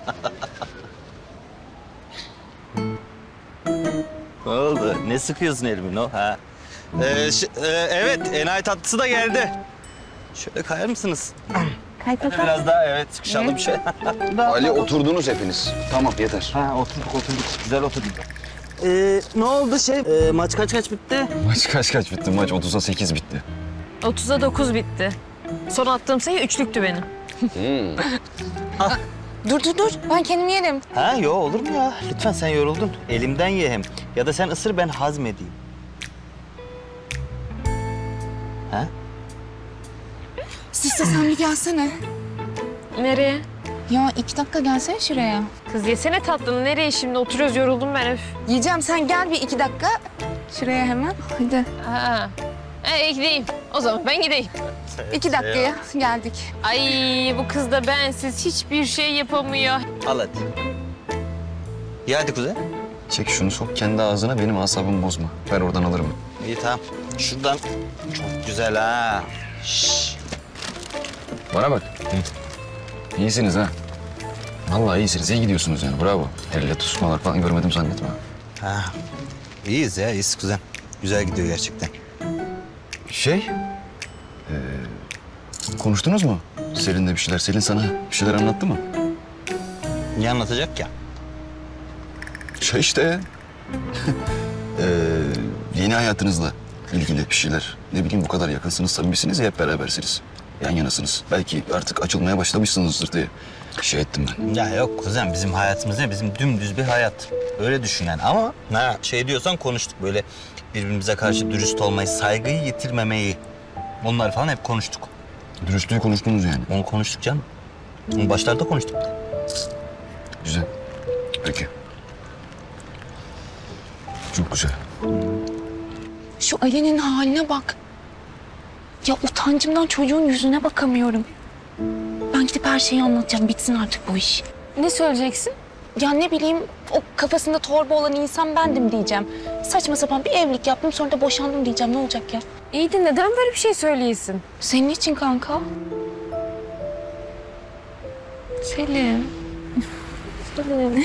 Ne oldu? Ne sıkıyorsun elimi o? Ha? Evet, enayi tatlısı da geldi. Şöyle kayar mısınız? Kay kaka. Biraz daha evet, sıkışalım şöyle. Ali oturdunuz hepiniz. Tamam yeter. Ha, oturduk. Güzel oturduk. Ne oldu maç kaç bitti? Maç kaç bitti? Maç 30'a 8 bitti. 30'a 9 bitti. Son attığım sayı 3'lüktü benim. Dur. Ben kendim yerim. Ha, yo olur mu ya? Lütfen sen yoruldun. Elimden ye hem. Ya da sen ısır ben hazmedeyim. Ha? Siste sen bir gelsene. Nereye? Ya 2 dakika gelsene şuraya. Kız yesene tatlını. Nereye şimdi? Oturuyoruz, yoruldum ben öf. Yiyeceğim, sen gel bir 2 dakika. Şuraya hemen. Hadi. Ha. Gideyim. O zaman ben gideyim. 2 dakikaya geldik. Ay bu kız da bensiz hiçbir şey yapamıyor. Al hadi. İyi hadi kuzen. Çek şunu sok kendi ağzına, benim asabımı bozma. Ver oradan alırım. İyi tamam. Şuradan çok güzel ha. Şşş. Bana bak. İyisiniz ha. Vallahi iyisiniz. İyi gidiyorsunuz yani. Bravo. Elle tutuşmalar falan görmedim zannetme. Ha. İyiyiz ya, iyiyiz kuzen. Güzel gidiyor gerçekten. Konuştunuz mu? Selin'le bir şeyler. Selin sana bir şeyler anlattı mı? Ne anlatacak ya? İşte. Yeni hayatınızla ilgili bir şeyler. Ne bileyim bu kadar yakınsınız, samimisiniz ya, hep berabersiniz. Yan yanasınız. Belki artık açılmaya başlamışsınızdır diye şey ettim ben. Ya yok kuzen, bizim hayatımız ne? Bizim dümdüz bir hayat. Öyle düşün yani. Ama diyorsan konuştuk böyle birbirimize karşı dürüst olmayı, saygıyı yitirmemeyi. Onlar falan hep konuştuk. Dürüstlüğü konuştunuz yani. Onu konuştuk canım. Onu başlarda konuştuk. Güzel. Peki. Çok güzel. Şu Ali'nin haline bak. Ya utancımdan çocuğun yüzüne bakamıyorum. Ben gidip her şeyi anlatacağım. Bitsin artık bu iş. Ne söyleyeceksin? Ya ne bileyim, o kafasında torba olan insan bendim diyeceğim. Saçma sapan bir evlilik yaptım, sonra da boşandım diyeceğim. Ne olacak ya? İyi de neden böyle bir şey söyleyesin? Senin için kanka. Selin. Selin.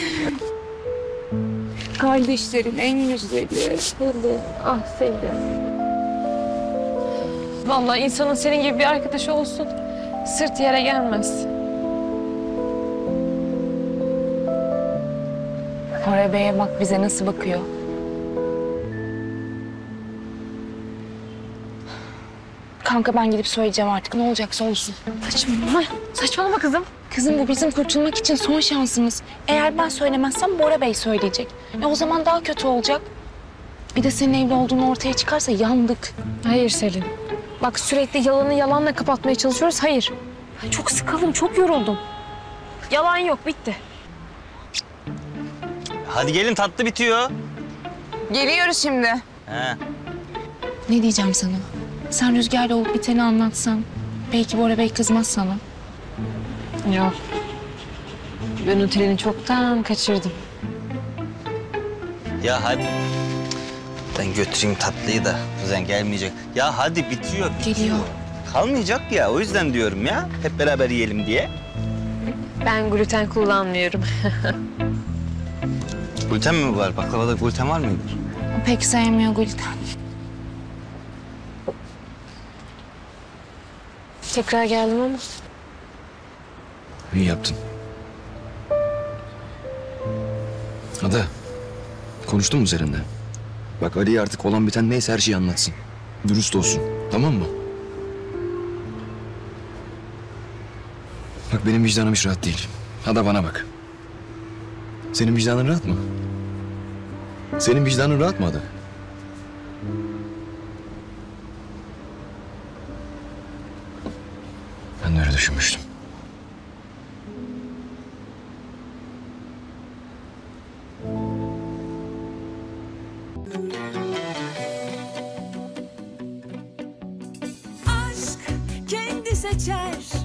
Kardeşlerin en güzeli. Selin. Ah Selin. Vallahi insanın senin gibi bir arkadaşı olsun. Sırt yere gelmez. Koray Bey'e bak bize nasıl bakıyor. Kanka ben gidip söyleyeceğim artık. Ne olacaksa olsun. Saçmalama kızım. Kızım bu bizim kurtulmak için son şansımız. Eğer ben söylemezsem Bora Bey söyleyecek. O zaman daha kötü olacak. Bir de senin evli olduğunu ortaya çıkarsa yandık. Hayır Selin. Bak sürekli yalanı yalanla kapatmaya çalışıyoruz. Hayır. Çok sıkıldım, çok yoruldum. Yalan yok, bitti. Hadi gelin, tatlı bitiyor. Geliyoruz şimdi. He. Ne diyeceğim sana? Sen Rüzgar'la olup biteni anlatsan. Belki Bora Bey kızmaz sana. Yok. Ben otelini çoktan kaçırdım. Ya hadi. Ben götüreyim tatlıyı da kuzen gelmeyecek. Ya hadi bitiyor. Geliyor. Kalmayacak ya, o yüzden diyorum ya. Hep beraber yiyelim diye. Ben gluten kullanmıyorum. Gluten mi var? Baklavada gluten var mıydı? O pek sevmiyor gluten. Tekrar geldim ama. İyi yaptın. Ada, konuştun mu Selin'le? Bak Ali'ye artık olan biten neyse her şeyi anlatsın. Dürüst olsun, tamam mı? Bak benim vicdanım hiç rahat değil. Ada bana bak. Senin vicdanın rahat mı? Senin vicdanın rahat mı Ada? Ben de öyle düşünmüştüm. Aşk kendi seçer.